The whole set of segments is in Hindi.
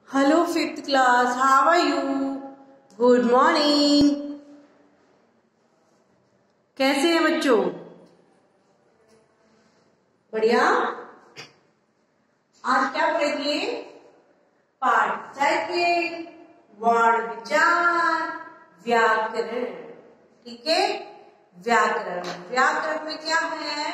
Hello, fifth class. How are you? Good morning. कैसे हैं बच्चों? बढ़िया। आज क्या पढ़ेंगे? पाठ सेकंड, वर्ण विचार, व्याकरण। ठीक है, व्याकरण। व्याकरण में क्या है?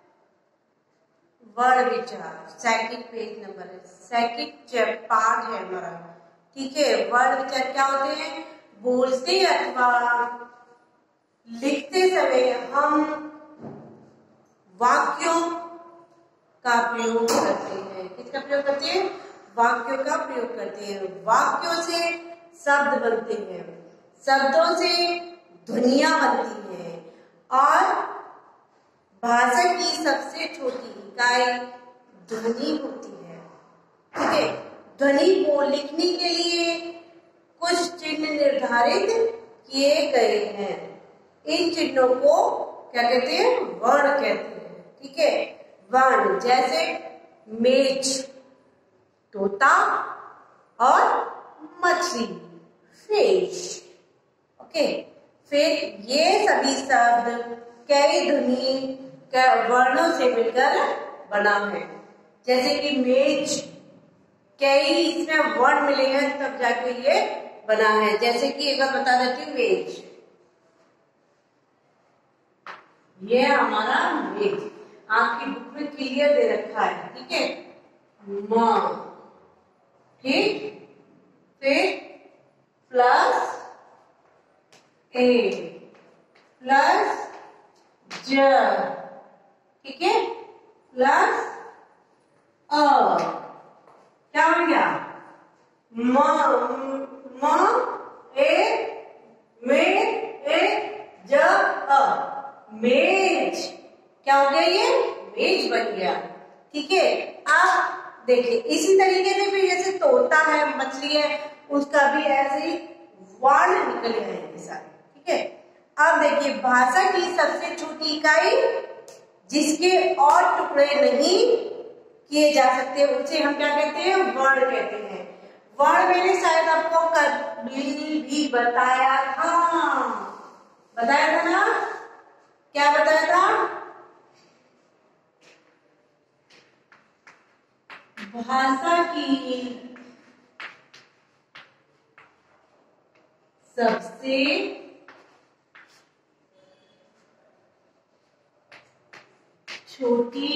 वर्ण विचार। सेकंड पेज नंबर है, सेकंड पार्ट है हमारा। ठीक है, वर्ण विचार क्या होते हैं? बोलते अथवा लिखते समय हम वाक्यों का प्रयोग करते हैं। किसका प्रयोग करते हैं? वाक्यों का प्रयोग करते हैं। वाक्यों से शब्द बनते हैं, शब्दों से ध्वनियां बनती हैं, और भाषा की सबसे छोटी इकाई ध्वनि होती है। ठीक है, ध्वनि को लिखने के लिए कुछ चिन्ह निर्धारित किए गए हैं। इन चिन्हों को क्या कहते हैं? वर्ण कहते हैं। ठीक है, वर्ण जैसे मेज, तोता और मछली, फिश। ओके, फिर ये सभी शब्द कई ध्वनि वर्णों से मिलकर बना है। जैसे कि मेज, कई इसमें वर्ण मिले हैं तब जाके ये बना है। जैसे कि एक बार बता देती हूँ, मेज, ये हमारा मेज आपकी बुक में क्लियर दे रखा है। ठीक है, म, ठीक, फिर प्लस ए प्लस ज, ठीक है, प्लस अ, क्या हो गया? म, ए, में, ए, ज, अ, मेज। क्या हो गया? ये मेज बन गया। ठीक है, अब देखिए इसी तरीके से भी जैसे तोता है, मछली है, उसका भी ऐसे ही वर्ण निकल गए सारे। ठीक है, अब देखिए भाषा की सबसे छोटी इकाई जिसके और टुकड़े नहीं किए जा सकते उसे हम क्या कहते हैं? वर्ण कहते हैं। वर्ण मैंने शायद आपको कभी भी बताया था। बताया था ना? क्या बताया था? भाषा की सबसे छोटी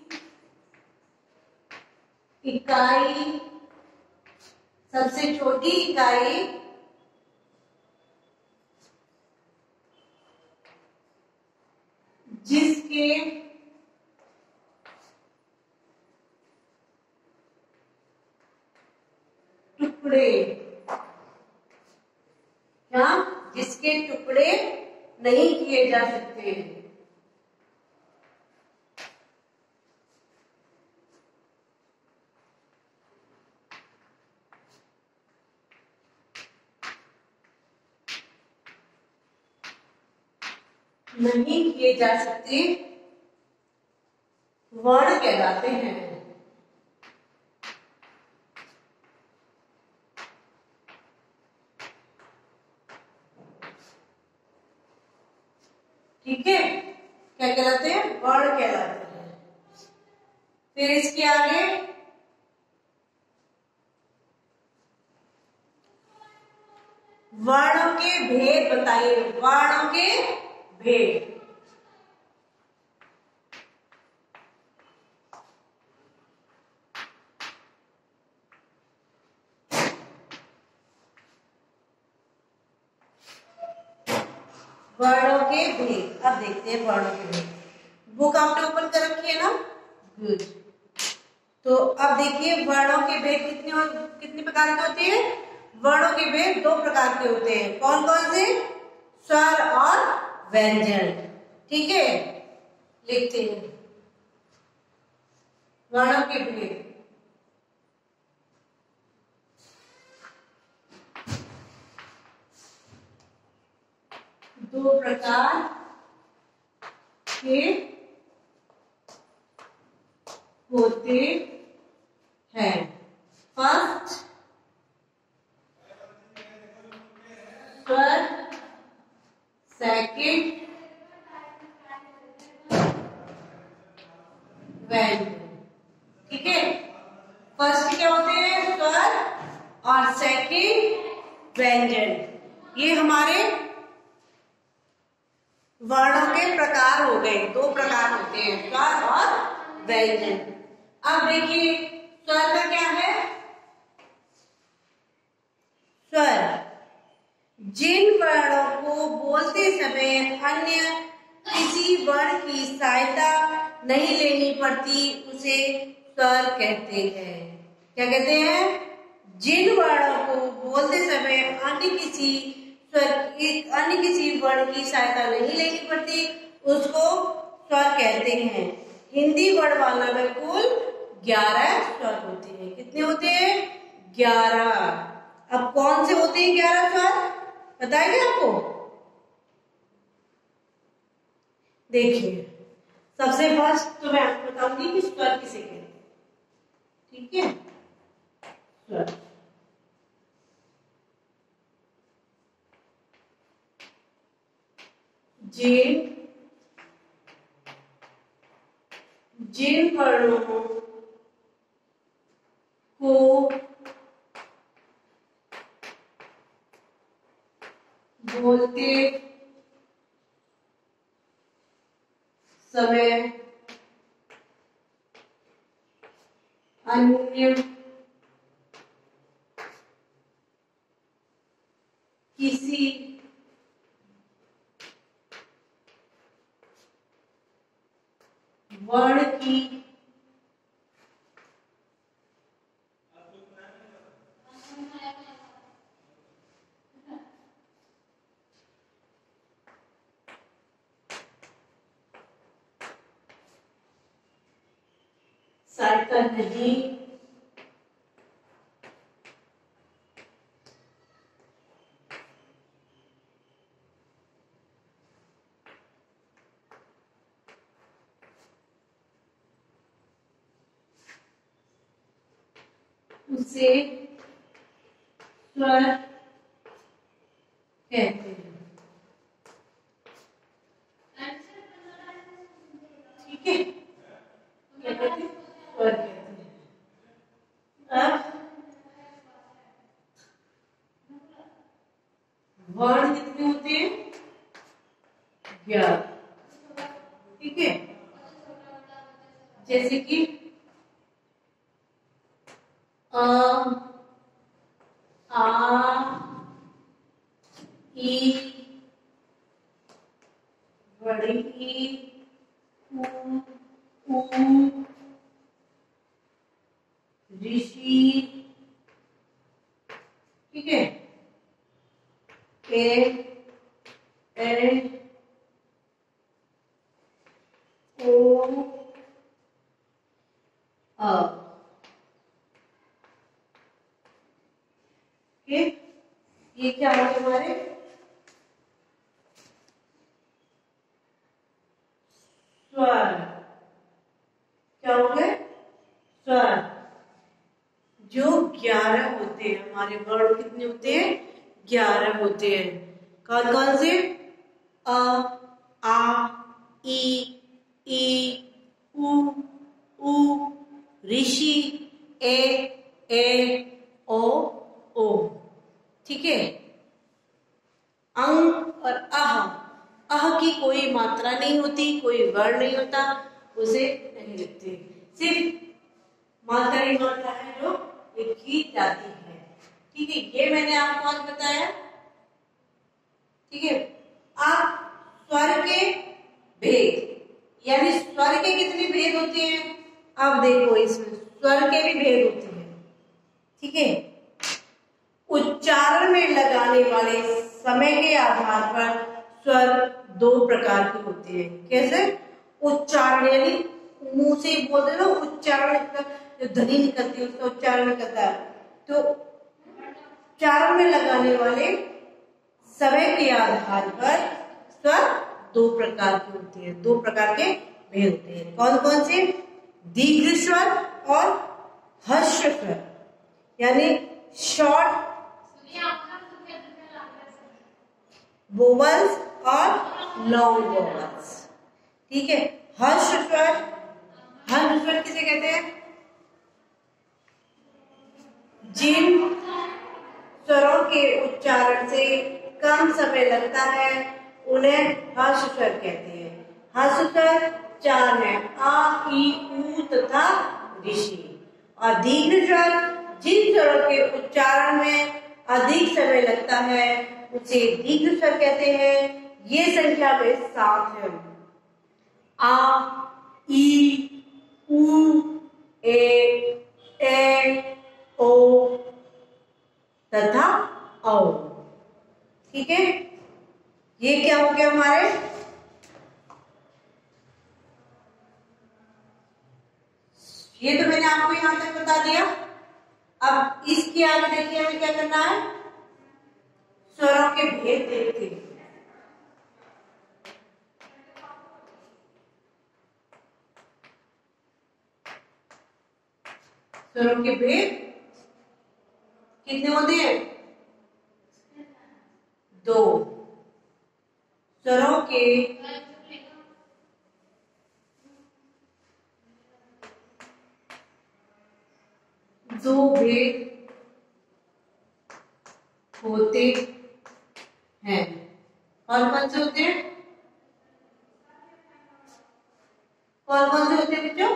इकाई, सबसे छोटी इकाई जिसके टुकड़े, क्या? जिसके टुकड़े नहीं किए जा सकते, नहीं किए जा सकते, वर्ण कहलाते हैं। ठीक है, क्या कहलाते हैं? वर्ण कहलाते हैं। फिर इसके आगे वर्णों के भेद बताइए। वर्णों के भेद, वर्णों के भेद। अब देखते हैं वर्णों के भेद। बुक आपने ओपन कर रखी है ना? गुड। तो अब देखिए वर्णों के भेद कितने प्रकार के होते हैं? वर्णों के भेद दो प्रकार के होते हैं। कौन कौन से? स्वर और व्यंजन। ठीक है, लिखते हैं वर्णों के भेद। दो प्रकार के होते हैं। फर्स्ट और सेकंड व्यंजन। ये हमारे वर्णों के प्रकार हो गए, दो प्रकार होते हैं, स्वर और व्यंजन। अब देखिए स्वर का क्या है। स्वर जिन वर्णों को बोलते समय अन्य किसी वर्ण की सहायता नहीं लेनी पड़ती उसे स्वर कहते हैं। क्या कहते हैं? जिन वर्णों को बोलते समय अन्य किसी वर्ण की सहायता नहीं लेनी पड़ती उसको स्वर कहते हैं। हिंदी वर्णमाला में कुल 11 स्वर होते हैं। कितने होते हैं? 11। अब कौन से होते हैं 11 स्वर, बताएंगे आपको? देखिए सबसे फर्स्ट तो मैं आपको बताऊंगी कि स्वर किसे कहते हैं। ठीक है, स्वर जिन वर्णों को बोलते समय अन्य किसी वर्ण की सहायता नहीं उसे स्वर कहते हैं। ठीक है, क्या कहते हैं? स्वर कहते हैं। अब वर्ण कितने होते हैं? 11। ठीक है, जैसे कि आ, ई, बड़ी ई, ऊ, ऋषि। ठीक है, ए, ओ, अ। ये क्या होंगे हमारे? स्वर। क्या होंगे? स्वर। जो 11 होते हैं हमारे वर्ण, कितने होते हैं? 11 होते हैं। कौन कौन से? अ, आ, ई, उ, ऋषि, ए, ओ। ठीक है, अंग और अह की कोई मात्रा नहीं होती, कोई वर्ण नहीं होता, उसे नहीं लिखते। सिर्फ मात्रा ही मात्रा है जो लिखी जाती है। ठीक है, ये मैंने आपको आज बताया। ठीक है, आप स्वर के भेद, यानी स्वर के कितने भेद होते हैं? अब देखो इसमें स्वर के भी भेद होते हैं। ठीक है, उच्चारण में लगाने वाले समय के आधार पर स्वर 2 प्रकार के होते हैं। कैसे? उच्चारण यानी मुंह से बोलते ना, उच्चारण जो ध्वनि निकलती है उसका उच्चारण निकलता है। तो उच्चारण में लगाने वाले समय के आधार पर स्वर 2 प्रकार के होते हैं, 2 प्रकार के भेद होते हैं। कौन कौन से? दीर्घ स्वर और ह्रस्व स्वर, यानी शॉर्ट वोवल्स और लॉन्ग वोवल्स। ठीक है, ह्रस्व स्वर किसे कहते हैं? जिन स्वरों के उच्चारण से कम समय लगता है उन्हें हर्ष स्वर कहते हैं। हर्ष स्वर 4 है, आ, ई, ऊ तथा ऋषि। और दीर्घ स्वर जिन स्वरों के उच्चारण में अधिक समय लगता है उसे दीर्घ स्वर कहते हैं। ये संख्या में 7 है, आ, ई, ऊ, ए, ओ तथा औ। ठीक है, ये क्या हो गया हमारे? ये तो मैंने आपको यहां तक बता दिया। अब इसके आगे देखिए हमें क्या करना है, स्वरों के भेद देखते हैं। स्वरों के भेद कितने होते हैं? 2। स्वरों के दो भेद होते हैं। कौन कौन से होते हैं? कौन कौन से होते हैं बच्चों?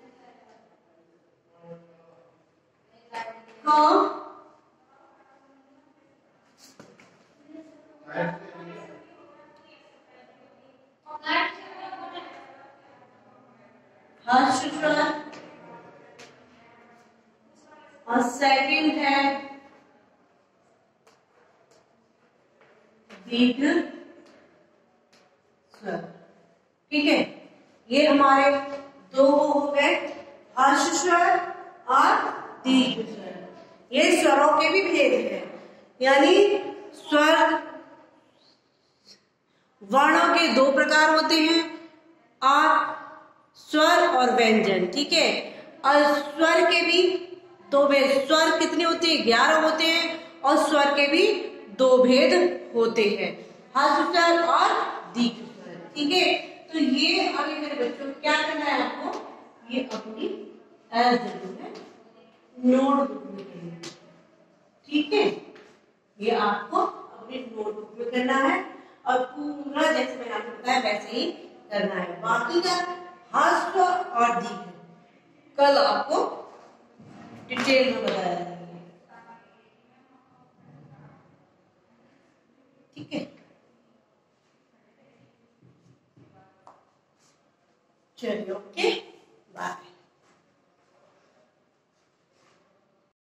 कौन? हर्ष स्वर और सेकंड है दीर्घ स्वर। ठीक है, ये हमारे दो हो गए, हर्ष स्वर और दीर्घ स्वर। ये स्वरों के भी भेद हैं, यानी स्वर वर्णों के 2 प्रकार होते हैं, और स्वर और व्यंजन। ठीक है, और स्वर के भी 2 भेद, स्वर कितने होते हैं? 11 होते हैं, और स्वर के भी 2 भेद होते हैं, हर्ष स्वर और दीर्घ स्वर। ठीक है, तो ये अभी मेरे बच्चों को क्या करना है, आपको ये अपनी नोटबुक में करना है। ठीक है, ये आपको अपनी नोटबुक में करना है, और पूरा जैसे मैंने आपको बताया वैसे ही करना है। बाकी का हर्ष और दीर्घ कल आपको डिटेल में बताया जाएगा। ठीक है, चलिए, ओके।